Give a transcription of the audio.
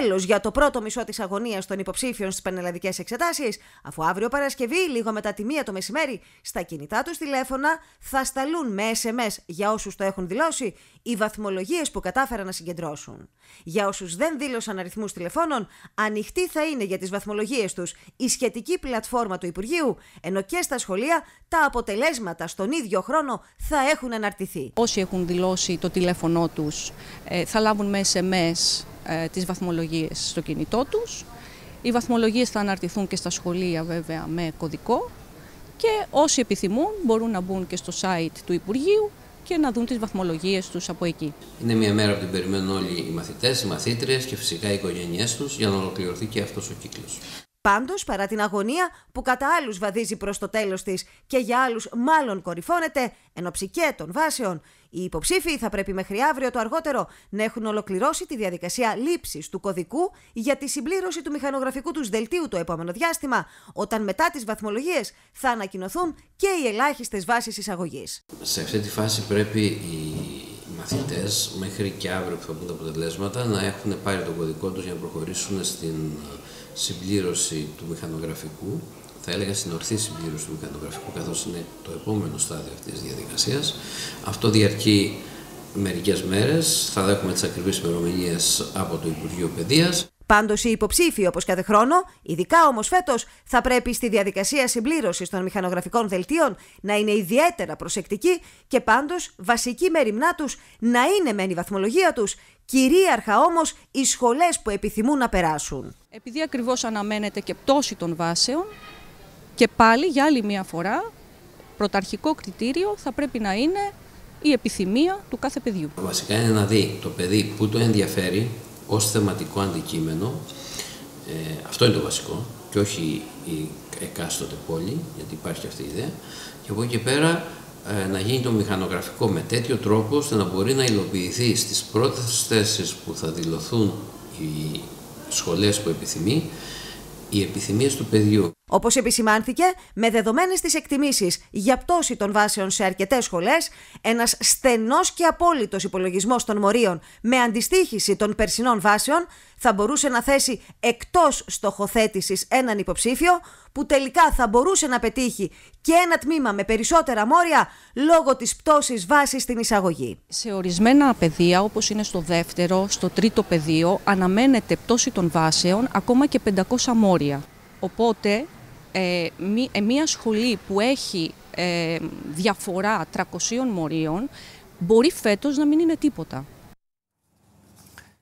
τέλος για το πρώτο μισό της αγωνίας των υποψήφιων στις πανελλαδικές εξετάσεις, αφού αύριο Παρασκευή, λίγο μετά τη 1 το μεσημέρι, στα κινητά τους τηλέφωνα θα σταλούν με SMS για όσους το έχουν δηλώσει οι βαθμολογίες που κατάφεραν να συγκεντρώσουν. Για όσους δεν δήλωσαν αριθμούς τηλεφώνων, ανοιχτή θα είναι για τις βαθμολογίες τους η σχετική πλατφόρμα του Υπουργείου, ενώ και στα σχολεία τα αποτελέσματα στον ίδιο χρόνο θα έχουν αναρτηθεί. Όσοι έχουν δηλώσει το τηλέφωνό τους θα λάβουν με SMS τις βαθμολογίες στο κινητό τους. Οι βαθμολογίες θα αναρτηθούν και στα σχολεία βέβαια με κωδικό και όσοι επιθυμούν μπορούν να μπουν και στο site του Υπουργείου και να δουν τις βαθμολογίες τους από εκεί. Είναι μια μέρα που την περιμένουν όλοι οι μαθητές, οι μαθήτριες και φυσικά οι οικογένειές τους για να ολοκληρωθεί και αυτός ο κύκλος. Πάντως, παρά την αγωνία που κατά άλλους βαδίζει προς το τέλος της και για άλλους μάλλον κορυφώνεται, εν ώψη και των βάσεων, οι υποψήφοι θα πρέπει μέχρι αύριο το αργότερο να έχουν ολοκληρώσει τη διαδικασία λήψης του κωδικού για τη συμπλήρωση του μηχανογραφικού τους δελτίου το επόμενο διάστημα, όταν μετά τις βαθμολογίες θα ανακοινωθούν και οι ελάχιστες βάσεις εισαγωγής. Σε αυτή τη φάση πρέπει οι μαθητές μέχρι και αύριο που θα πούν τα αποτελέσματα να έχουν πάρει τον κωδικό τους για να προχωρήσουν στην συμπλήρωση του μηχανογραφικού, θα έλεγα στην ορθή συμπλήρωση του μηχανογραφικού, καθώς είναι το επόμενο στάδιο αυτής της διαδικασίας. Αυτό διαρκεί μερικές μέρες, θα έχουμε τις ακριβείς ημερομηνίες από το Υπουργείο Παιδείας. Πάντως οι υποψήφοι, όπως κάθε χρόνο, ειδικά όμως φέτος, θα πρέπει στη διαδικασία συμπλήρωσης των μηχανογραφικών δελτίων να είναι ιδιαίτερα προσεκτικοί και πάντως βασική μεριμνά τους να είναι μεν η βαθμολογία τους, κυρίαρχα όμως οι σχολές που επιθυμούν να περάσουν. Επειδή ακριβώς αναμένεται και πτώση των βάσεων, και πάλι για άλλη μια φορά πρωταρχικό κριτήριο θα πρέπει να είναι η επιθυμία του κάθε παιδιού. Βασικά είναι να δει το παιδί που το ενδιαφέρει ως θεματικό αντικείμενο, αυτό είναι το βασικό, και όχι η εκάστοτε πόλη, γιατί υπάρχει αυτή η ιδέα, και από εκεί και πέρα να γίνει το μηχανογραφικό με τέτοιο τρόπο ώστε να μπορεί να υλοποιηθεί στις πρώτες θέσεις που θα δηλωθούν οι σχολές που επιθυμεί, οι επιθυμίες του παιδιού. Όπως επισημάνθηκε, με δεδομένες τις εκτιμήσεις για πτώση των βάσεων σε αρκετές σχολές, ένας στενός και απόλυτος υπολογισμός των μορίων με αντιστοίχηση των περσινών βάσεων θα μπορούσε να θέσει εκτός στοχοθέτησης έναν υποψήφιο που τελικά θα μπορούσε να πετύχει και ένα τμήμα με περισσότερα μόρια λόγω της πτώσης βάσης στην εισαγωγή. Σε ορισμένα πεδία, όπως είναι στο δεύτερο, στο τρίτο πεδίο, αναμένεται πτώση των βάσεων ακόμα και 500 μόρια. Οπότε, μια σχολή που έχει διαφορά 300 μορίων μπορεί φέτος να μην είναι τίποτα.